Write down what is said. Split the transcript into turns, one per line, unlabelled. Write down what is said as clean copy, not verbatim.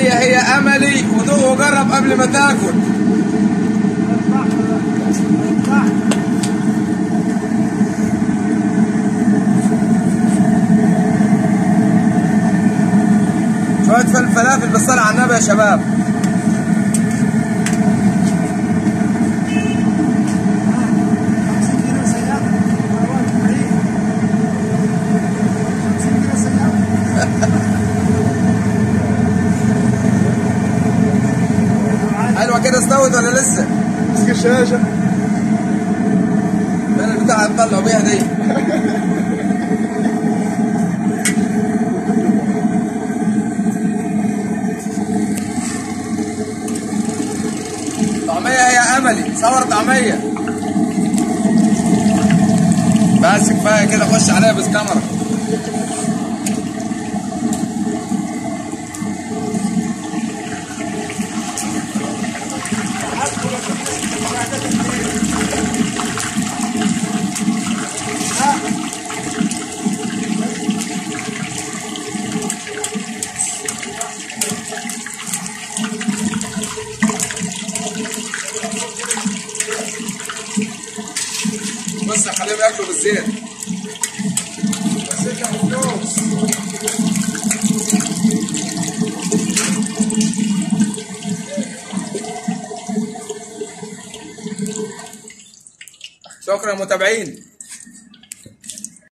طعمية هي أملي، ودوق وجرب قبل ما تاكل. شوية فلفل بالصلاة على النبي يا شباب. حلوة كده استوت ولا لسه؟
مسك الشاشة.
فين البتاعة اللي طلعوا بيها دي؟ طعمية هي أملي، صور طعمية. بس كفاية كده، خش عليها بس كاميرا. بص خليهم ياكلوا بالزيت. الزيت يا فلوس. شكرا متابعين.